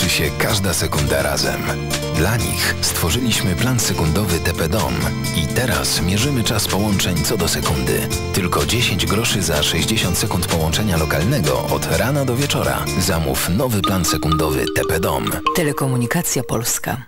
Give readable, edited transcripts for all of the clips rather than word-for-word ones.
cieszy się każda sekunda razem. Dla nich stworzyliśmy plan sekundowy TP Dom i teraz mierzymy czas połączeń co do sekundy. Tylko 10 groszy za 60 sekund połączenia lokalnego od rana do wieczora. Zamów nowy plan sekundowy TP Dom. Telekomunikacja Polska.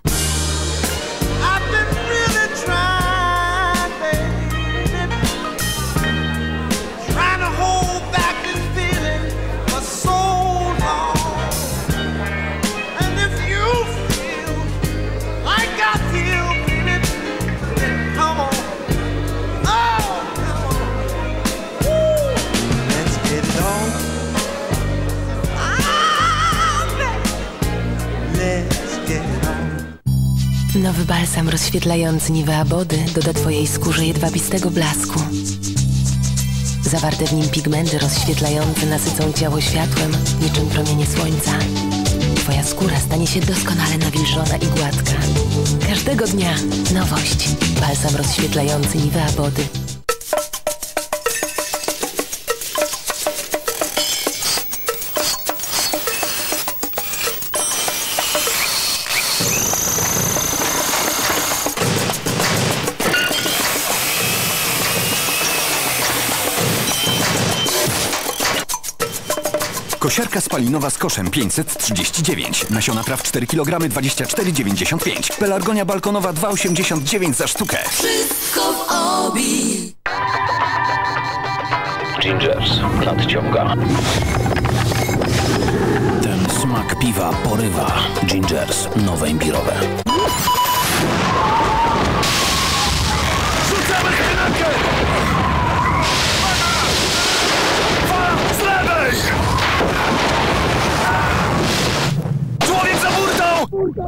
Nowy balsam rozświetlający Nivea Body doda Twojej skórze jedwabistego blasku. Zawarte w nim pigmenty rozświetlające nasycą ciało światłem niczym promienie słońca. Twoja skóra stanie się doskonale nawilżona i gładka. Każdego dnia nowość. Balsam rozświetlający Nivea Body. Kosiarka spalinowa z koszem 539. Nasiona traw 4 kg 24,95. Pelargonia balkonowa 2,89 za sztukę. Wszystko w Obi. Gingers, nadciąga. Ten smak piwa porywa. Gingers, nowe imbirowe. Rzucamy spinankę! Fala z lewej! Człowiek za burtą!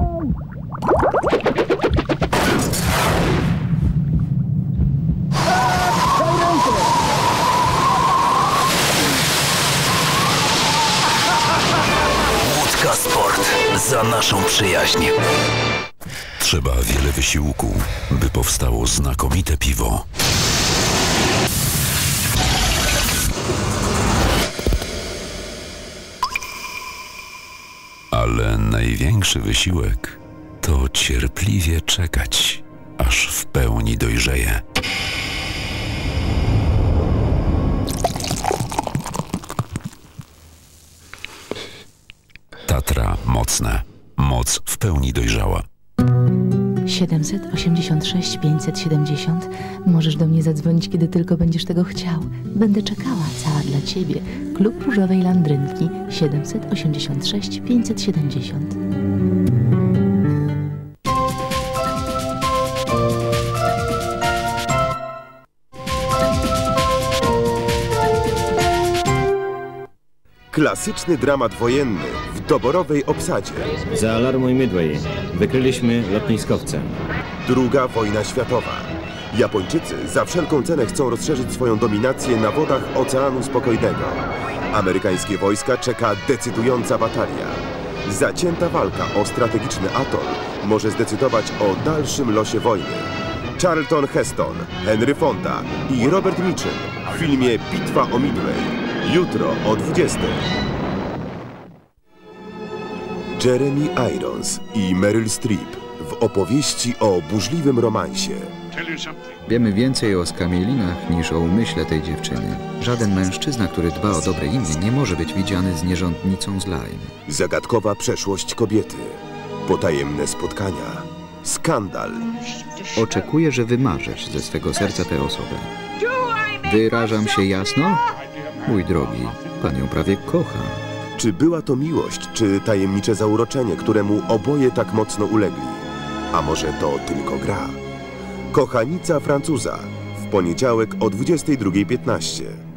Łódka Sport. Za naszą przyjaźń. Trzeba wiele wysiłku, by powstało znakomite piwo. Ale największy wysiłek to cierpliwie czekać, aż w pełni dojrzeje. Tatra mocne. Moc w pełni dojrzała. 786 570. Możesz do mnie zadzwonić, kiedy tylko będziesz tego chciał. Będę czekała, cała dla Ciebie. Klub Różowej Landrynki 786 570. Klasyczny dramat wojenny w doborowej obsadzie. Zaalarmuj Midway. Wykryliśmy lotniskowce. Druga wojna światowa. Japończycy za wszelką cenę chcą rozszerzyć swoją dominację na wodach Oceanu Spokojnego. Amerykańskie wojska czeka decydująca batalia. Zacięta walka o strategiczny atol może zdecydować o dalszym losie wojny. Charlton Heston, Henry Fonda i Robert Mitchum w filmie Bitwa o Midway. Jutro o 20:00. Jeremy Irons i Meryl Streep w opowieści o burzliwym romansie. Wiemy więcej o skamielinach niż o umyśle tej dziewczyny. Żaden mężczyzna, który dba o dobre imię, nie może być widziany z nierządnicą z Lyme. Zagadkowa przeszłość kobiety. Potajemne spotkania. Skandal. Oczekuję, że wymarzesz ze swego serca tę osobę. Wyrażam się jasno? Mój drogi, pan ją prawie kocha. Czy była to miłość, czy tajemnicze zauroczenie, któremu oboje tak mocno ulegli? A może to tylko gra? Kochanica Francuza w poniedziałek o 22:15.